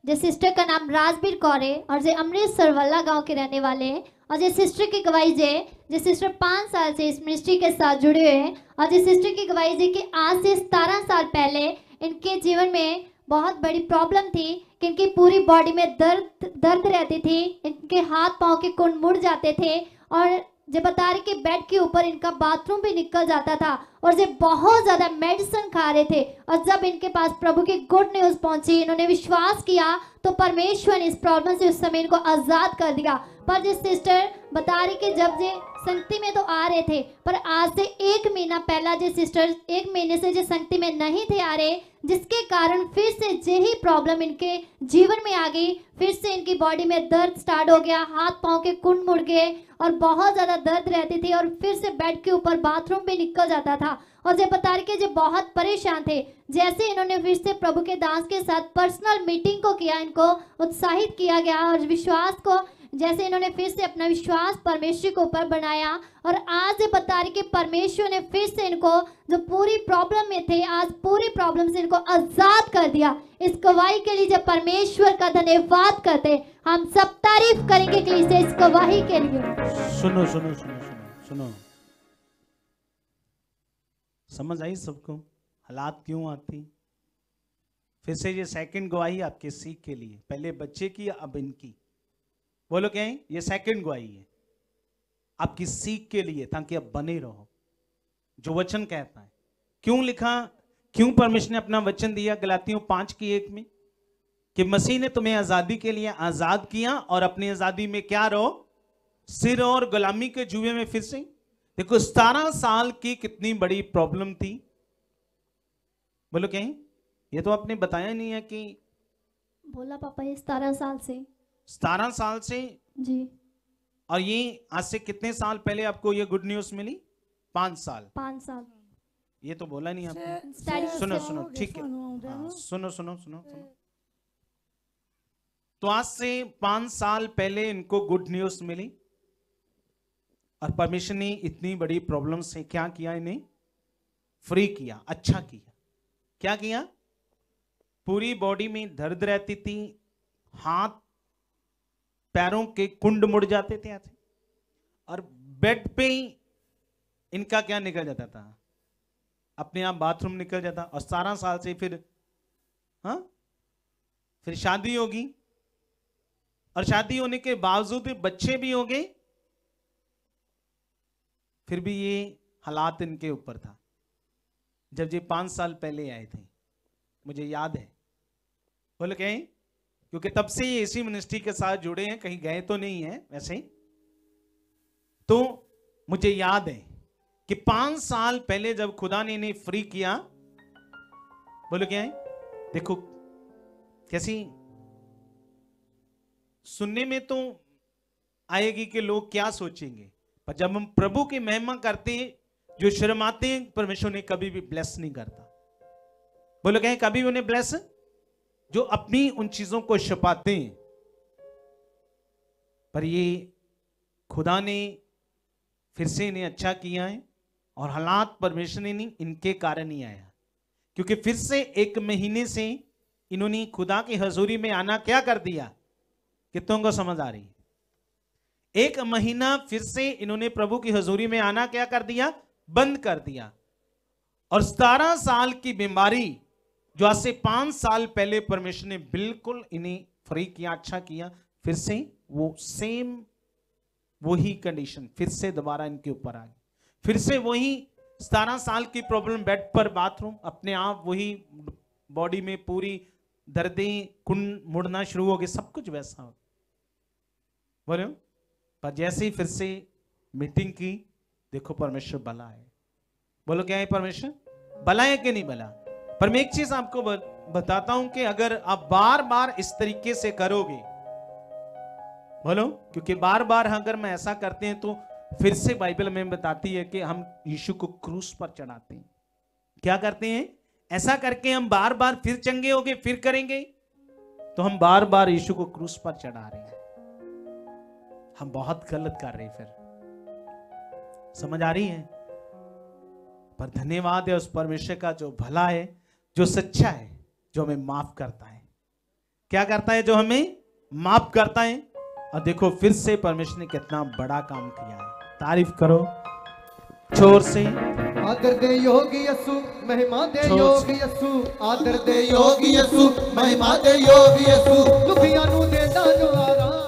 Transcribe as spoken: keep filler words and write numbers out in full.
जो सिस्टर का नाम राजबीर कौर है और जो अमृतसर वल्ला गांव के रहने वाले हैं। और जो सिस्टर की गवाही जे जो सिस्टर पाँच साल से इस मिनिस्ट्री के साथ जुड़े हुए हैं। और जो सिस्टर की गवाही जे कि आज से सतारह साल पहले इनके जीवन में बहुत बड़ी प्रॉब्लम थी कि इनकी पूरी बॉडी में दर्द दर्द रहती थी, इनके हाथ पाँव के कुंड मुड़ जाते थे और जब बता रहे कि बेड के ऊपर इनका बाथरूम भी निकल जाता था और जब बहुत ज़्यादा मेडिसिन खा रहे थे। और जब इनके पास प्रभु की गुड न्यूज़ पहुंची, इन्होंने विश्वास किया तो परमेश्वर ने इस प्रॉब्लम से उस समय इनको आज़ाद कर दिया। पर जिस सिस्टर बता रही कि जब ये संगति में तो आ रहे थे, पर आज से एक महीना पहला जो सिस्टर एक महीने से जो संगति में नहीं थे आ रहे, जिसके कारण फिर से यही प्रॉब्लम इनके जीवन में आ गई। फिर से इनकी बॉडी में दर्द स्टार्ट हो गया, हाथ पाँव के कुंड मुड़ गए और बहुत ज़्यादा दर्द रहती थी और फिर से बेड के ऊपर बाथरूम भी निकल जाता था। और जब बता रहे कि जो बहुत परेशान थे, जैसे इन्होंने फिर से प्रभु के दास के साथ पर्सनल मीटिंग को किया, इनको उत्साहित किया गया और विश्वास को जैसे इन्होंने फिर से अपना विश्वास परमेश्वर के ऊपर बनाया। और आज ये बता रहे कि परमेश्वर ने फिर से इनको जो पूरी प्रॉब्लम में थे, आज पूरी प्रॉब्लम से इनको आजाद कर दिया। इस गवाही के लिए जब परमेश्वर का धन्यवाद करते, हम सब तारीफ करेंगे कि इसे इस गवाही के लिए। सुनो सुनो सुनो सुनो सुनो, समझ आई सबको हालात क्यों आती? फिर से ये सेकंड गवाही आपके सीख के लिए, पहले बच्चे की अब इनकी। बोलो क्या है? ये सेकंड गवाही है आपकी सीख के लिए, ताकि आप बने रहो जो वचन कहता है। क्यों लिखा, क्यों परमेश्वर ने अपना वचन दिया गलातियों पांच की एक में कि मसीह ने तुम्हें आजादी के लिए आजाद किया और अपनी आजादी में क्या रहो, सिर और गुलामी के जुए में फिर से। देखो सतारह साल की कितनी बड़ी प्रॉब्लम थी। बोलो क्या है? ये तो आपने बताया नहीं है कि बोला पापा ये सतारह साल से सतारह साल से जी। और ये आज से कितने साल पहले आपको ये गुड न्यूज मिली? पांच साल पाँच साल ये तो बोला नहीं आपने। स्टडी सुनो सुनो ठीक है, हाँ, सुनो सुनो सुनो सुनो। तो आज से पांच साल पहले इनको गुड न्यूज मिली और परमेश्वर ने इतनी बड़ी प्रॉब्लम से क्या किया, इन्हें फ्री किया, अच्छा किया। क्या किया? पूरी बॉडी में दर्द रहती थी, हाथ पैरों के कुंड मुड़ जाते थे ऐसे, और बेड पे ही इनका क्या निकल जाता था, अपने आप बाथरूम निकल जाता। और सतारह साल से फिर हाँ फिर शादी होगी और शादी होने के बावजूद बच्चे भी हो गए, फिर भी ये हालात इनके ऊपर था। जब ये पांच साल पहले आए थे, मुझे याद है। बोले कहीं, क्योंकि तब से ये इसी मिनिस्ट्री के साथ जुड़े हैं, कहीं गए तो नहीं है वैसे ही। तो मुझे याद है कि पांच साल पहले जब खुदा ने इन्हें फ्री किया, बोलो क्या है, देखो कैसी सुनने में तो आएगी कि लोग क्या सोचेंगे, पर जब हम प्रभु की महिमा करते हैं, जो शर्माते हैं, परमेश्वर ने कभी भी ब्लेस नहीं करता। बोलो क्या है, कभी भी उन्हें ब्लेस, जो अपनी उन चीजों को छुपाते हैं। पर ये खुदा ने फिर से इन्हें अच्छा किया है और हालात परमेश्वर ने नहीं, इनके कारण ही आया। क्योंकि फिर से एक महीने से इन्होंने खुदा की हजूरी में आना क्या कर दिया, कितनों को समझ आ रही है? एक महीना फिर से इन्होंने प्रभु की हजूरी में आना क्या कर दिया, बंद कर दिया। और सतारह साल की बीमारी जो आज से पांच साल पहले परमेश्वर ने बिल्कुल इन्हें फ्री किया, अच्छा किया, फिर से वो सेम वही कंडीशन फिर से दोबारा इनके ऊपर आ गई। फिर से वही सतारह साल की प्रॉब्लम, बेड पर बाथरूम, अपने आप वही बॉडी में पूरी दर्दें, कुंड मुड़ना शुरू हो गए, सब कुछ वैसा हो। बोले पर जैसे ही फिर से मीटिंग की, देखो परमेश्वर भला है। बोलो क्या है, परमेश्वर भला है कि नहीं भला? पर मैं एक चीज आपको बताता हूं कि अगर आप बार बार इस तरीके से करोगे, बोलो, क्योंकि बार बार अगर मैं ऐसा करते हैं तो फिर से बाइबल में बताती है कि हम यीशु को क्रूस पर चढ़ाते हैं। क्या करते हैं? ऐसा करके हम बार बार फिर चंगे होगे, फिर करेंगे, तो हम बार बार यीशु को क्रूस पर चढ़ा रहे हैं। हम बहुत गलत कर रहे हैं। फिर समझ आ रही है? पर धन्यवाद है उस परमेश्वर का जो भला है, जो सच्चा है, जो हमें माफ करता है। क्या करता है? जो हमें माफ करता है। और देखो फिर से परमेश्वर ने कितना बड़ा काम किया है। तारीफ करो जोर से। आदर दे योगी यसु, महिमा दे जोर योगी यसु, आदर दे योगी यसु, महिमा दे योगी यसु, दुखियां नू देंदा जो आराम।